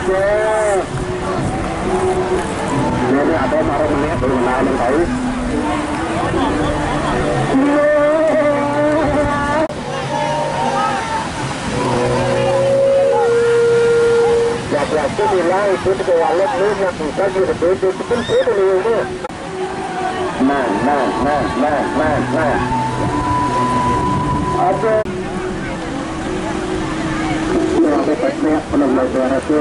Ini ada marah menit belum naik tahu. Waktu nilai itu ke wallet lu yang bisa gitu itu pun itu dulu. Nah. Ada teknik penembak itu.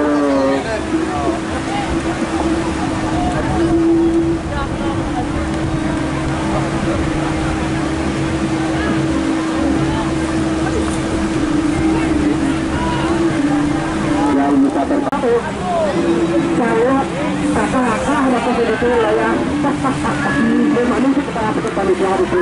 Yang bisa terpaku saya kakak ada begitu lah ya memang ini kita dapat panitia itu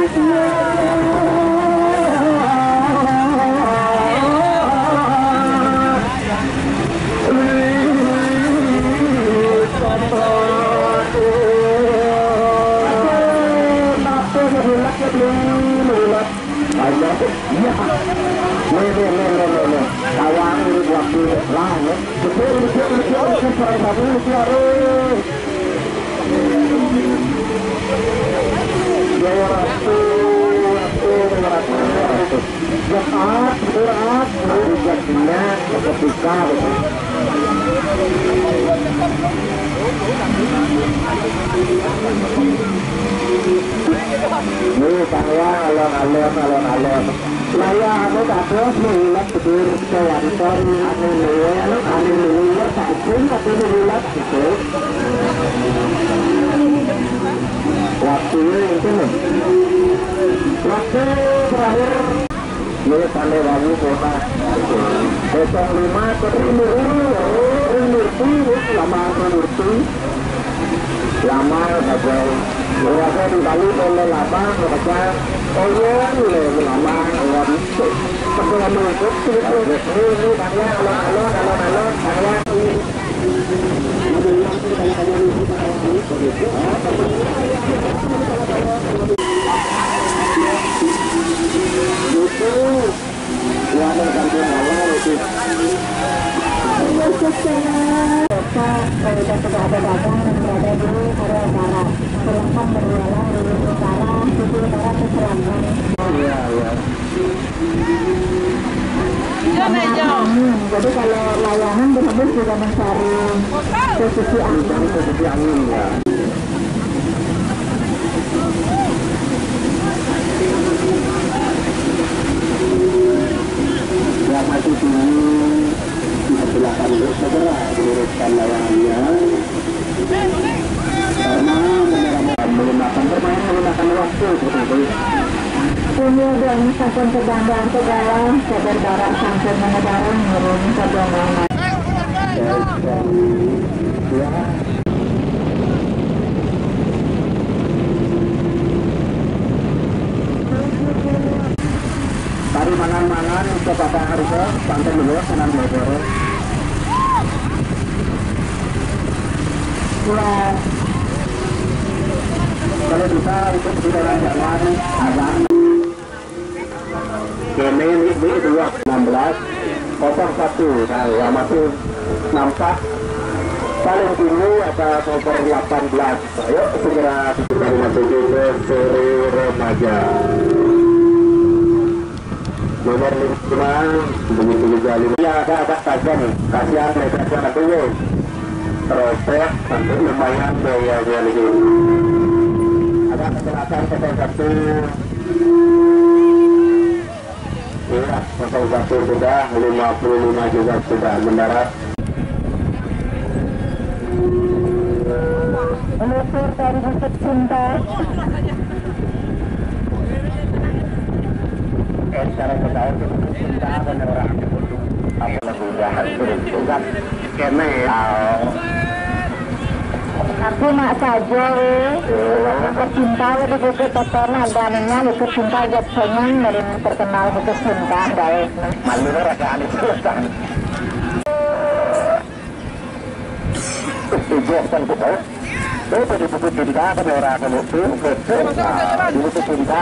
kawan ini waktu lain betul ini saya alon-alon saya anu terus melihat betul kewanton anu luar sakit atau melihat gitu waktu itu waktu terakhir ini pandai wangi kota 05 ke lama saja merasa dibalik oleh lama mereka lama setelah mengikut ini karena alon jadi kalau layangan benar-benar juga mencari posisi angin ya. Yang masih tinggi di belakang itu segera diluruskan layangannya karena menggunakan waktu seperti punya dan sampun kebanggaan segala sabar barak sampun mengedarang ngurung kebanggaan tari mangan-mangan kepada harga santai dulu senang belajar kalau bisa untuk di dalam jalan azan ini 216 01 nah yang masih nampak paling tinggi ada nomor 18 ayo segera kita memasuki ke seri remaja nomor 5 begitu juga 5 ya agak tajam kasihan mereka akan dulu terosek sampai lumayan biaya lagi ada kecelakaan 01 ya 01 sudah 55 juga sudah mendarat meluncur dari Bukit Cinta secara berdaun di Bukit Cinta bener orang apa lagu udah hancur bukan kene aku mak saja Bukit Cinta di Bukit Totona dananya Bukit Cinta jat senang dari terkenal Bukit Cinta baik malu rakyat itu kan tujuh kan kita itu di Bukit Cinta kan orang kan itu di Bukit Cinta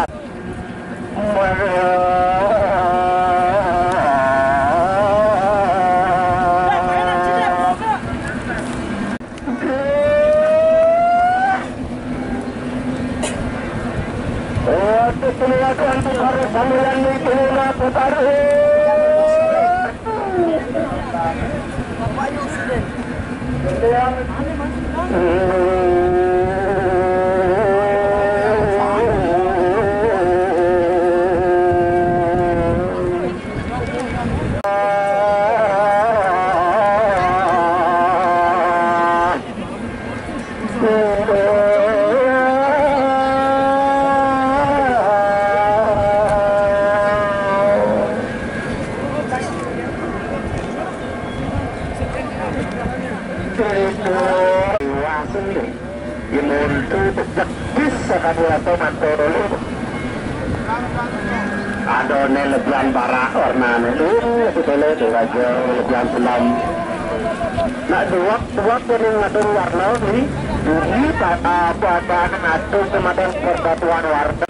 Adone lebihan bara warnane sebele itu aja lebihan selam nak dua kuning ngadon warna ini apa ngatur kemadan persatuan warga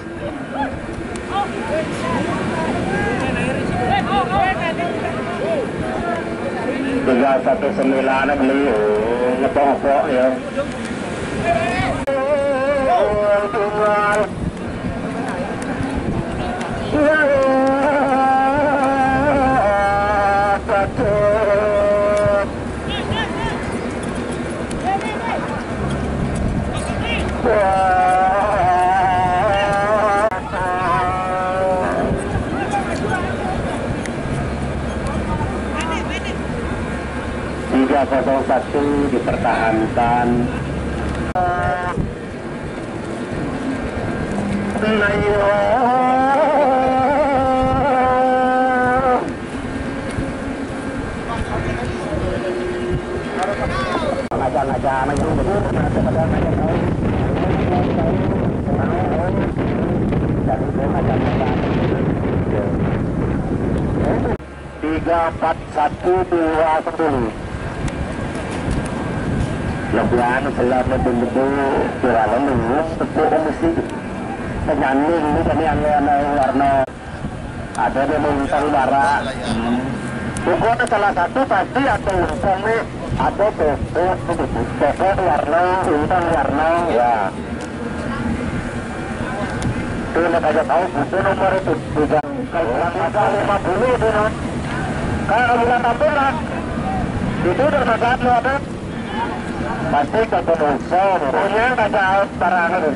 319 beli ngepok-ngepok ya. satu dipertahankan. Tiga, 4, 1, 2, 10. Lebihan selam betul-betul kiralan dulu tepuk mesti penyanyi ini kan yang warna ada di bintang bara. Pokoknya salah satu pasti atau umpamanya ada pokok warna bintang warna ya. Itu nak aja tahu buku nomor itu juga kalau ada 50 itu non. Kalau bulan tampilan itu udah saat lo ada pasti ketemu punya kaca barang itu.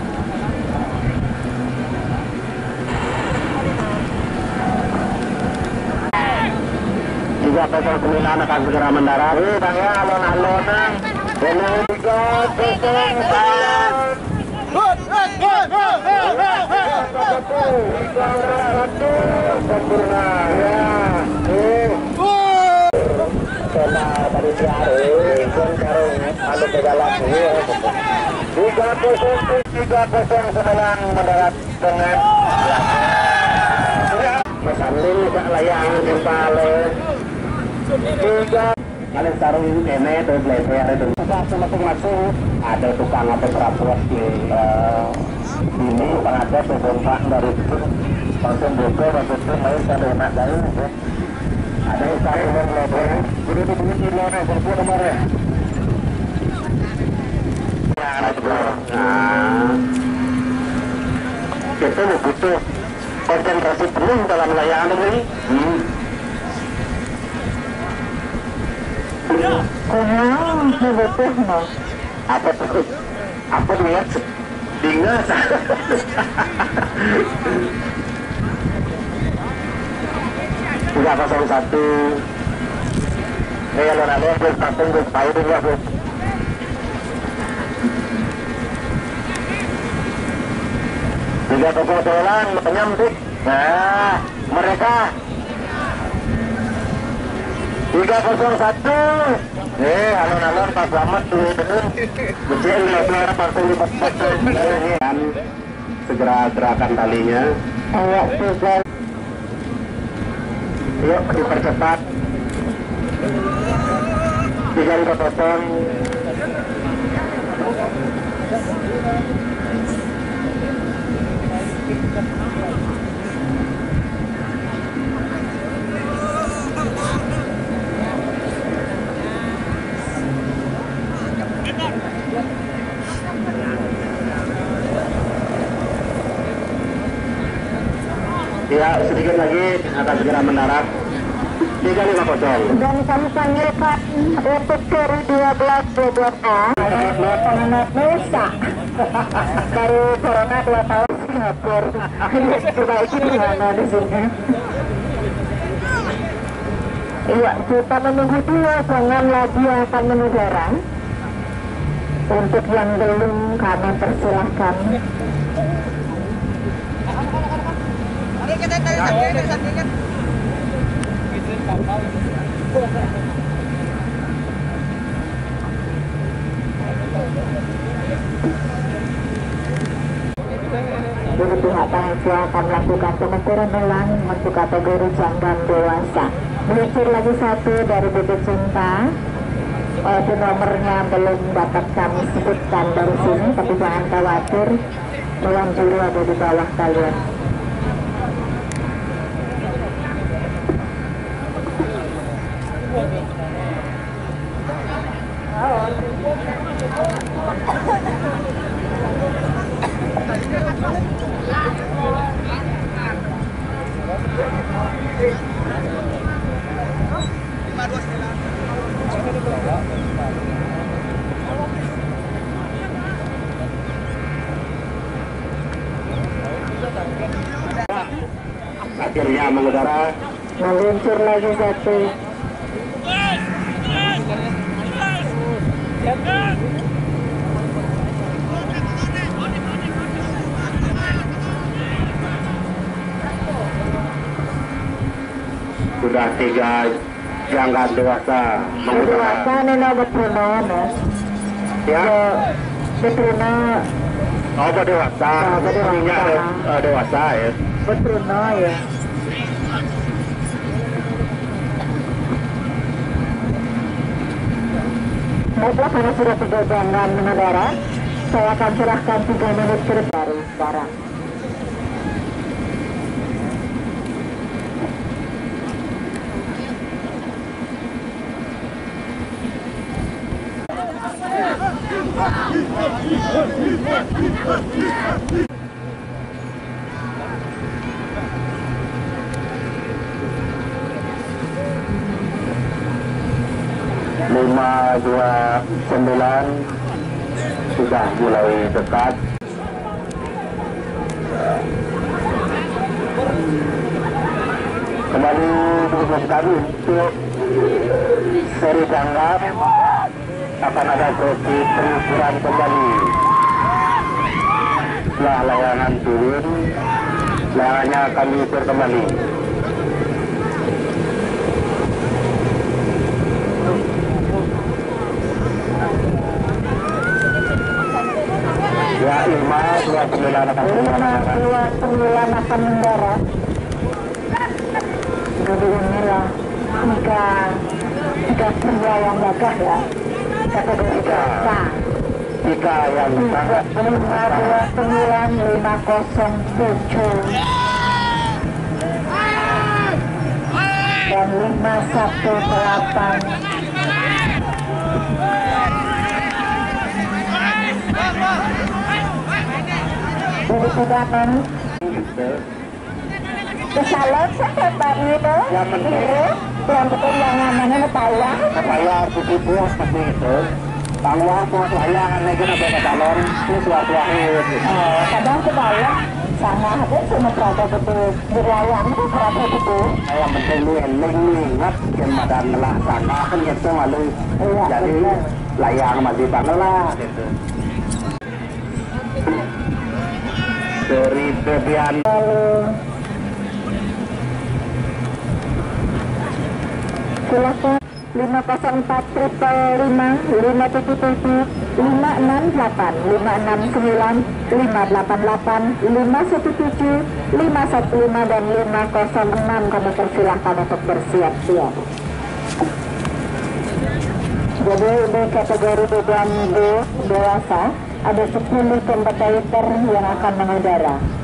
Juga pesawat sembilan akan segera mendarat. Bang ya, alon-alon ini 309 mendarat dengan Masalin gak layang kepala 3 kalian sarung ini tuh belajar itu masuk ada tukang apa perapos di ini ada pembongkar dari itu langsung buka waktu itu main sampai enak dari ada yang saya uang lebar jadi itu bunyi kilonnya berbuat kemarin kita butuh konsentrasi penuh dalam layanan ini. Apa tuh? Apa lihat? Dingas. Udah 01. Lalu bertampung berpayu dulu Bu. Tiga toko jalan penyambut. Nah, mereka 301. Alun-alun Pak Slamet tuh kecil lebar langsung dipotong. Dan segera gerakan talinya. Yuk dipercepat. 3 dipotong. Ya, sedikit lagi akan segera mendarat. 350. Dan kami panggilkan untuk seri 12 22A pengamat Nusa baru corona 2 tahun Singapura. Perbaiki gimana di sini? Iya, kita menunggu dulu jangan lagi akan mengudara. Untuk yang belum kami persilahkan. Dari pihak panitia akan melakukan pengukuran ulang untuk kategori janggan dewasa. Meluncur lagi satu dari Bukit Cinta. Walaupun nomornya belum dapat kami sebutkan dari sini, tapi jangan khawatir, ruang juri ada di bawah kalian. Akhirnya mengudara. Meluncur lagi satu. Sudah 3 janggan dewasa mengudara. Dewasa Nino Betruno, Mas. Ya. Betruno. Oh, dewasa. Ini dewasa ya. Betruno ya. Baiklah, karena sudah 3 janggan mengudara, saya akan serahkan 3 menit ke baru sekarang. Lima 29 sudah mulai dekat. Kembali bersama kami untuk seri janggan akan ada sesi pengukuran kembali. Setelah layangan turun, layangannya akan diukur kembali. Ya, Irma 29 akan mendarat. Jadi inilah tiga pria yang gagah ya. Kategori dewasa. 3 yang sangat 529 507 dan 518. Jadi tidak kan? Kesalut saya Pak itu. Yang penting yang betul yang namanya tayang. Tayang putih buah seperti itu. Tayang buah layangan lagi ada calon ini suatu akhir. Kadang kebayang sama ada cuma berada betul berlayang itu berada betul. Yang penting lu eling ingat yang madan melaksanakan gitu malu. Jadi layang masih banget lah. Dari Febian. Silakan 504 triple 5 577 568 569 588 517 515 dan 506 kami persilahkan untuk bersiap-siap. Jadi di kategori beban dewasa ada 10 kompetitor yang akan mengudara.